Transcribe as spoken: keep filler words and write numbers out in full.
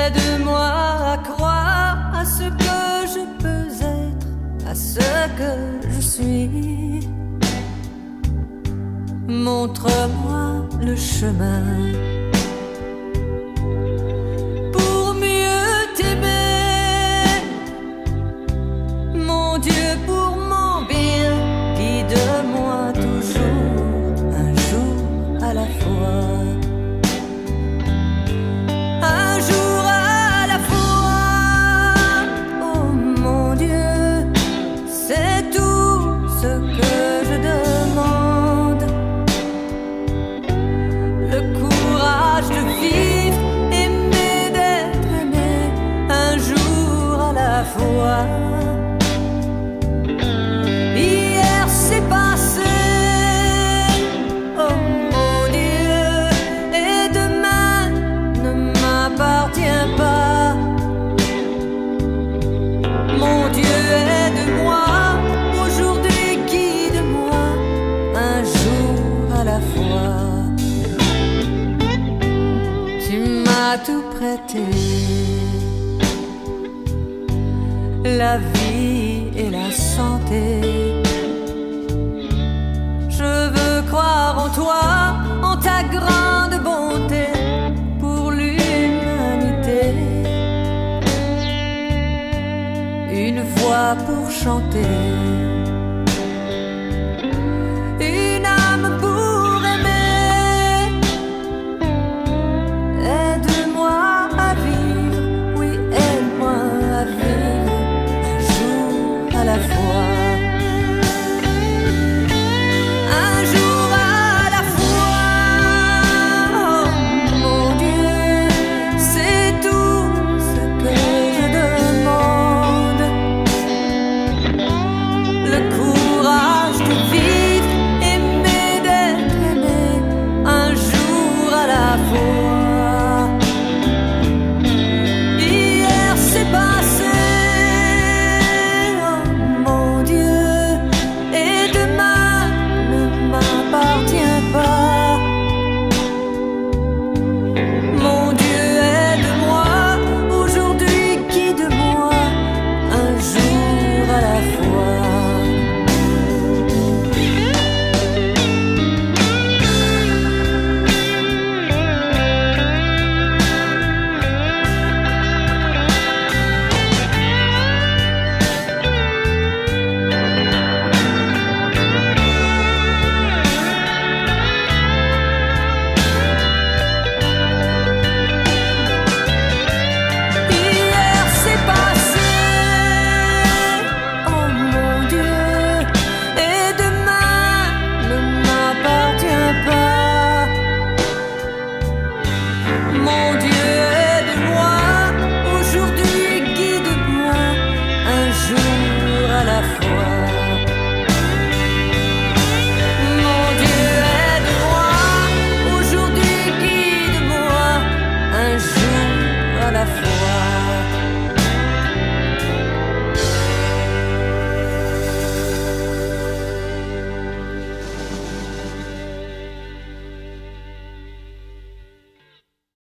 Aide-moi à croire à ce que je peux être, à ce que je suis. Montre-moi le chemin pour mieux t'aimer. Mon Dieu, pour mon bien, guide-moi toujours, un jour à la fois. Un jour à la fois. Oh mon Dieu, c'est tout ce que je demande. Le courage de vivre, aimer, d'être aimé, un jour à la fois. Hier c'est passé, oh mon Dieu, et demain ne m'appartient pas. Mon Dieu, aide-moi, aujourd'hui guide-moi, un jour à la fois. Tu m'as tout prêté, la vie et la santé. Je veux croire en toi, en ta grande bonté pour l'humanité. Une voix pour chanter,